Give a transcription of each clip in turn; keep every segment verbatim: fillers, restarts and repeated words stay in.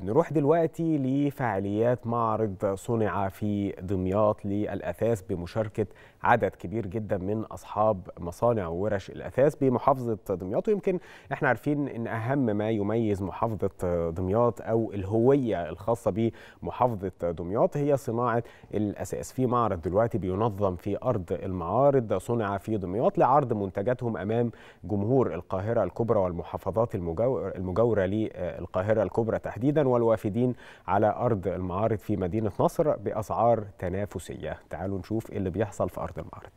نروح دلوقتي لفعاليات معرض صنع في دمياط للأثاث بمشاركة عدد كبير جدا من أصحاب مصانع وورش الأثاث بمحافظة دمياط. ويمكن احنا عارفين ان أهم ما يميز محافظة دمياط أو الهوية الخاصة بمحافظة دمياط هي صناعة الأثاث. في معرض دلوقتي بينظم في أرض المعارض صنع في دمياط لعرض منتجاتهم أمام جمهور القاهرة الكبرى والمحافظات المجاورة للقاهرة الكبرى تحديدا والوافدين على أرض المعارض في مدينة نصر بأسعار تنافسية. تعالوا نشوف إيه اللي بيحصل في أرض المعرض.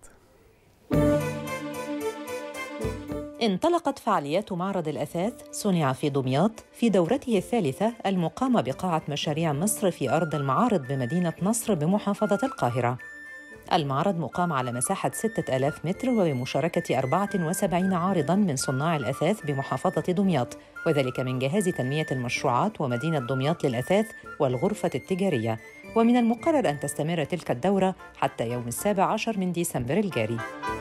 انطلقت فعاليات معرض الأثاث صنع في دمياط في دورته الثالثة المقامة بقاعة مشاريع مصر في أرض المعارض بمدينة نصر بمحافظة القاهرة. المعرض مقام على مساحة ستة آلاف متر وبمشاركة أربعة وسبعين عارضاً من صناع الأثاث بمحافظة دمياط، وذلك من جهاز تنمية المشروعات ومدينة دمياط للأثاث والغرفة التجارية. ومن المقرر أن تستمر تلك الدورة حتى يوم السابع عشر من ديسمبر الجاري.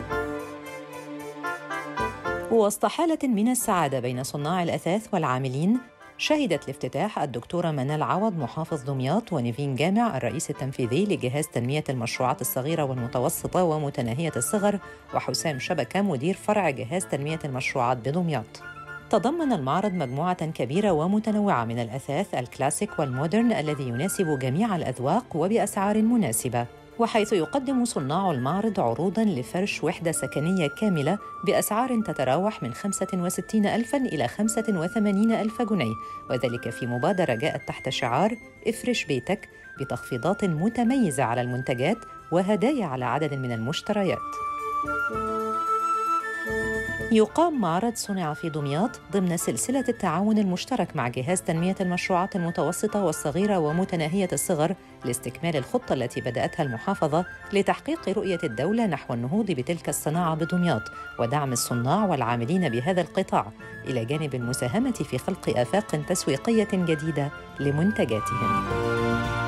وسط حالة من السعادة بين صناع الأثاث والعاملين، شهدت الافتتاح الدكتورة منال عوض محافظ دمياط ونيفين جامع الرئيس التنفيذي لجهاز تنمية المشروعات الصغيرة والمتوسطة ومتناهية الصغر، وحسام شبكة مدير فرع جهاز تنمية المشروعات بدمياط. تضمن المعرض مجموعة كبيرة ومتنوعة من الأثاث الكلاسيك والمودرن الذي يناسب جميع الأذواق وبأسعار مناسبة، وحيث يقدم صناع المعرض عروضاً لفرش وحدة سكنية كاملة بأسعار تتراوح من خمسة وستين ألفاً إلى خمسة وثمانين ألف جنيه، وذلك في مبادرة جاءت تحت شعار افرش بيتك بتخفيضات متميزة على المنتجات وهدايا على عدد من المشتريات. يقام معرض صنع في دمياط ضمن سلسلة التعاون المشترك مع جهاز تنمية المشروعات المتوسطة والصغيرة ومتناهية الصغر لاستكمال الخطة التي بدأتها المحافظة لتحقيق رؤية الدولة نحو النهوض بتلك الصناعة بدمياط ودعم الصناع والعاملين بهذا القطاع، إلى جانب المساهمة في خلق آفاق تسويقية جديدة لمنتجاتهم.